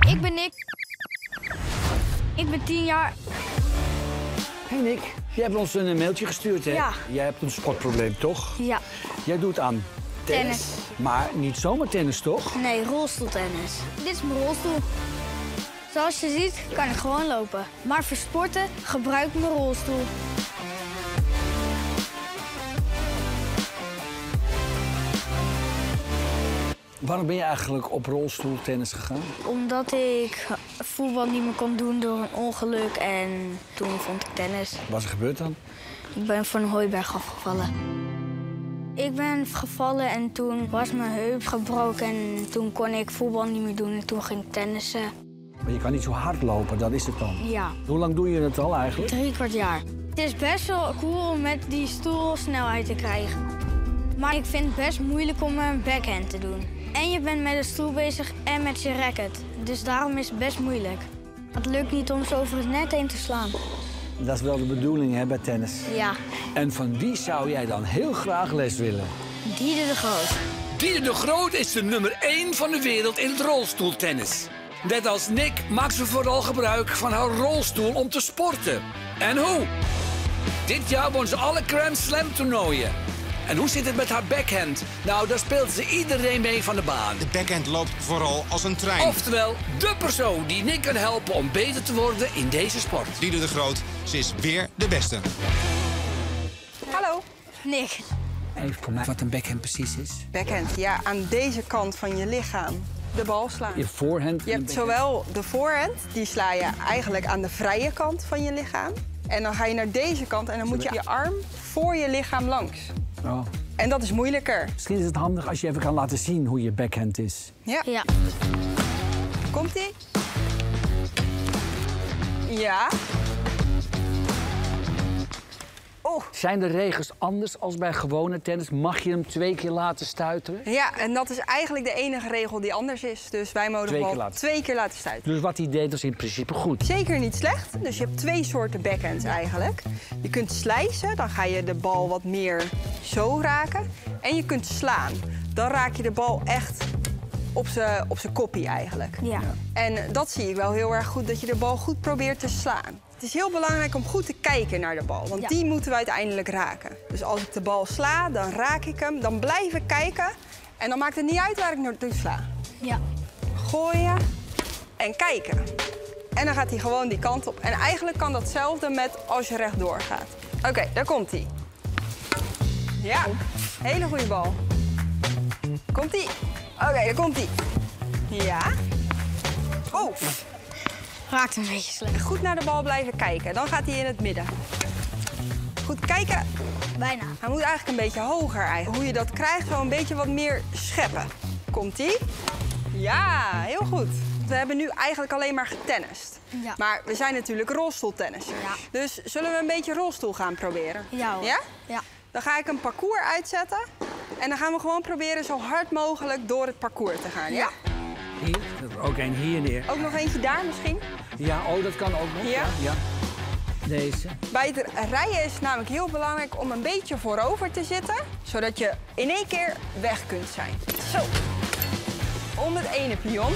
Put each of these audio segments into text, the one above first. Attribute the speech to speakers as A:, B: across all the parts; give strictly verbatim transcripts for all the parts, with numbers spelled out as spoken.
A: Ik ben Nick. Ik ben tien jaar.
B: Hey Nick, jij hebt ons een mailtje gestuurd, hè?
A: Ja.
B: Jij hebt een sportprobleem, toch?
A: Ja.
B: Jij doet aan tennis.
A: Tennis.
B: Maar niet zomaar tennis, toch?
A: Nee, rolstoeltennis. Dit is mijn rolstoel. Zoals je ziet kan ik gewoon lopen. Maar voor sporten gebruik ik mijn rolstoel.
B: Waarom ben je eigenlijk op rolstoeltennis gegaan?
A: Omdat ik voetbal niet meer kon doen door een ongeluk en toen vond ik tennis.
B: Wat is er gebeurd dan?
A: Ik ben van een hooiberg afgevallen. Ik ben gevallen en toen was mijn heup gebroken en toen kon ik voetbal niet meer doen en toen ging ik tennissen.
B: Maar je kan niet zo hard lopen, dat is het dan.
A: Ja.
B: Hoe lang doe je het al eigenlijk?
A: Drie kwart jaar. Het is best wel cool om met die stoel snelheid te krijgen. Maar ik vind het best moeilijk om een backhand te doen. En je bent met de stoel bezig en met je racket. Dus daarom is het best moeilijk. Het lukt niet om zo over het net heen te slaan.
B: Dat is wel de bedoeling, hè, bij tennis.
A: Ja.
B: En van wie zou jij dan heel graag les willen?
A: Diede de Groot.
C: Diede de Groot is de nummer één van de wereld in het rolstoeltennis. Net als Nick maakt ze vooral gebruik van haar rolstoel om te sporten. En hoe? Dit jaar won ze alle Grand Slam toernooien. En hoe zit het met haar backhand? Nou, daar speelt ze iedereen mee van de baan.
D: De backhand loopt vooral als een trein.
C: Oftewel, de persoon die Nick kan helpen om beter te worden in deze sport.
D: Diede de Groot, ze is weer de beste.
E: Hallo.
A: Nick.
C: Even voor mij wat een backhand precies is.
E: Backhand, ja, aan deze kant van je lichaam de bal slaan.
B: Je voorhand.
E: Je hebt zowel de voorhand, die sla je eigenlijk aan de vrije kant van je lichaam. En dan ga je naar deze kant en dan moet je je arm voor je lichaam langs.
B: Oh.
E: En dat is moeilijker.
B: Misschien is het handig als je even kan laten zien hoe je backhand is.
E: Ja.
A: Ja.
E: Komt-ie? Ja. Oh.
B: Zijn de regels anders als bij gewone tennis? Mag je hem twee keer laten stuiteren?
E: Ja, en dat is eigenlijk de enige regel die anders is. Dus wij mogen
B: Twee
E: wel
B: keer laten.
E: twee keer laten stuiten.
B: Dus wat hij deed was in principe goed.
E: Zeker niet slecht. Dus je hebt twee soorten backhands eigenlijk. Je kunt slicen, dan ga je de bal wat meer zo raken. En je kunt slaan. Dan raak je de bal echt op zijn op zijn koppie eigenlijk.
A: Ja.
E: En dat zie ik wel heel erg goed, dat je de bal goed probeert te slaan. Het is heel belangrijk om goed te kijken naar de bal, want
A: Ja.
E: die moeten we uiteindelijk raken. Dus als ik de bal sla, dan raak ik hem, dan blijf ik kijken. En dan maakt het niet uit waar ik naartoe sla.
A: Ja.
E: Gooien en kijken. En dan gaat hij gewoon die kant op. En eigenlijk kan datzelfde met als je rechtdoor gaat. Oké, okay, daar komt hij. Ja, hele goede bal. Komt hij? Oké, okay, daar komt hij. Ja. Oh.
A: Raakt een beetje slecht.
E: Goed naar de bal blijven kijken. Dan gaat hij in het midden. Goed kijken.
A: Bijna.
E: Hij moet eigenlijk een beetje hoger eigenlijk. Hoe je dat krijgt, zo een beetje wat meer scheppen. Komt-ie? Ja, heel goed. We hebben nu eigenlijk alleen maar getennist.
A: Ja.
E: Maar we zijn natuurlijk rolstoeltennissers.
A: Ja.
E: Dus zullen we een beetje rolstoel gaan proberen?
A: Ja hoor.
E: Ja?
A: Ja.
E: Dan ga ik een parcours uitzetten. En dan gaan we gewoon proberen zo hard mogelijk door het parcours te gaan. Ja?
B: Hier, ook één hier neer.
E: Ook nog eentje daar misschien?
B: Ja, oh, dat kan ook nog.
E: Ja?
B: ja. Deze.
E: Bij het rijden is het namelijk heel belangrijk om een beetje voorover te zitten. Zodat je in één keer weg kunt zijn. Zo. Om het ene pion.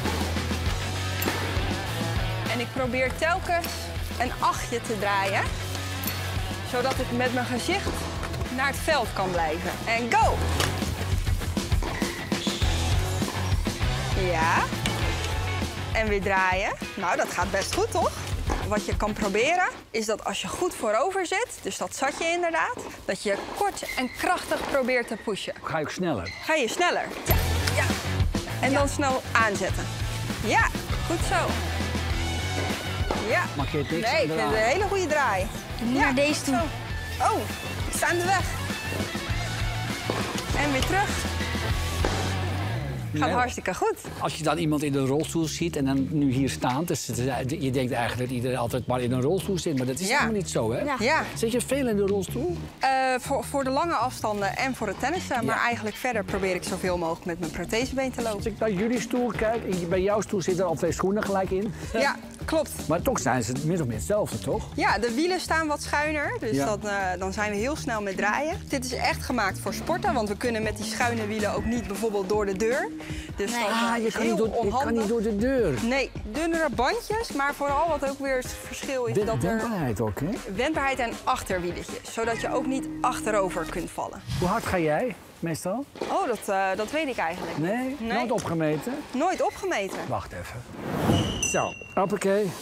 E: En ik probeer telkens een achtje te draaien. Zodat ik met mijn gezicht naar het veld kan blijven. En go! Ja. En weer draaien. Nou, dat gaat best goed, toch? Wat je kan proberen, is dat als je goed voorover zit, dus dat zat je inderdaad, dat je kort en krachtig probeert te pushen.
B: Ga je ook sneller?
E: Ga je sneller. Ja, ja. En dan snel aanzetten. Ja, goed zo. Ja.
B: Markeert niks
E: Nee, ik vind het een hele goede draai.
A: Nu naar deze toe.
E: zo. Oh, ik sta in de weg. En weer terug. Gaat
B: Nee.
E: hartstikke goed.
B: Als je dan iemand in een rolstoel ziet en dan nu hier staand, dus het is- je denkt eigenlijk dat iedereen altijd maar in een rolstoel zit, maar dat is
E: Ja.
B: helemaal niet zo, hè?
A: Ja.
E: Ja.
B: Zit je veel in de rolstoel?
E: Uh, voor, voor de lange afstanden en voor het tennissen. Maar
B: Ja.
E: eigenlijk verder probeer ik zoveel mogelijk met mijn prothesebeen te
B: Als
E: lopen.
B: ik naar jullie stoel kijk, en bij jouw stoel zitten er al twee schoenen gelijk in.
E: Ja, Klopt.
B: Maar toch zijn ze min of meer hetzelfde, toch?
E: Ja, de wielen staan wat schuiner, dus
B: Ja.
E: dat, uh, dan zijn we heel snel met draaien. Dit is echt gemaakt voor sporten, want we kunnen met die schuine wielen ook niet bijvoorbeeld door de deur. Dus
A: Nee.
E: dat uh,
B: Ah, je
E: is
B: kan,
E: heel
B: niet door, je kan
E: onhandig.
B: niet door de deur.
E: Nee, dunnere bandjes, maar vooral wat ook weer het verschil is
B: De
E: dat er
B: wendbaarheid ook, hè?
E: wendbaarheid en achterwieletjes, zodat je ook niet achterover kunt vallen.
B: Hoe hard ga jij meestal?
E: Oh, dat, uh, dat weet ik eigenlijk.
B: Nee?
E: Nee.
B: Nooit opgemeten?
E: Nooit opgemeten.
B: Wacht even. Zo, hoppakee.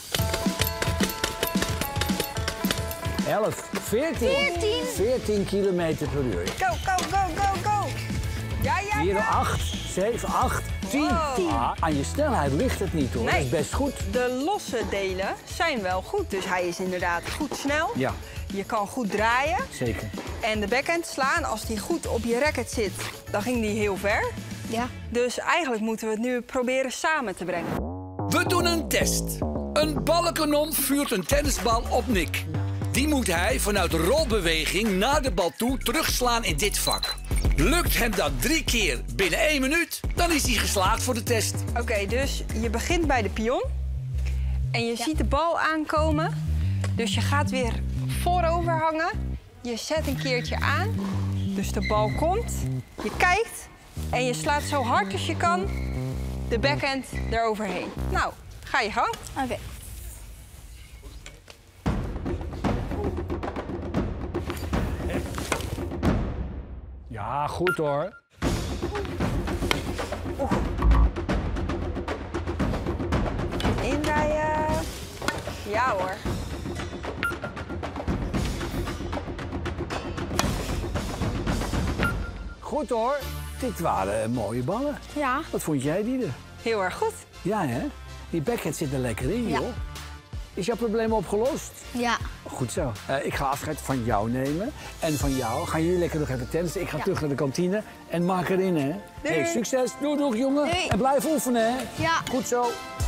B: elf, veertien.
A: veertien.
B: veertien kilometer per uur.
E: Go, go, go, go, go. Ja, ja,
B: Hier,
E: ja.
B: acht, zeven, acht, tien.
E: Wow.
B: Ah, aan je snelheid ligt het niet, hoor.
E: Nee.
B: Dat is best goed.
E: De losse delen zijn wel goed, dus hij is inderdaad goed snel.
B: Ja,
E: Je kan goed draaien
B: zeker.
E: en de backhand slaan, als die goed op je racket zit, dan ging die heel ver.
A: Ja.
E: Dus eigenlijk moeten we het nu proberen samen te brengen.
C: We doen een test. Een ballenkanon vuurt een tennisbal op Nick. Die moet hij vanuit de rolbeweging naar de bal toe terugslaan in dit vak. Lukt hem dat drie keer binnen één minuut, dan is hij geslaagd voor de test.
E: Oké, dus je begint bij de pion en je ziet de bal aankomen. Dus je gaat weer voorover hangen. Je zet een keertje aan, dus de bal komt. Je kijkt en je slaat zo hard als je kan de backhand eroverheen. Nou, ga je gang.
A: Oké.
B: Ja, goed hoor.
E: Indraaien. Ja hoor.
B: Goed hoor. Dit waren mooie ballen.
A: Ja.
B: Wat vond jij die er?
E: Heel erg goed.
B: Ja, hè? Die backhand zit er lekker in,
A: Ja.
B: joh. Is jouw probleem opgelost?
A: Ja.
B: Goed zo. Eh, ik ga afscheid van jou nemen. En van jou. Gaan jullie lekker nog even tennissen. Ik ga
A: Ja.
B: terug naar de kantine. En maak erin, hè?
E: Doei.
B: Hey, succes. Doei, doei, jongen.
A: Doei.
B: En blijf oefenen, hè?
A: Ja.
B: Goed zo.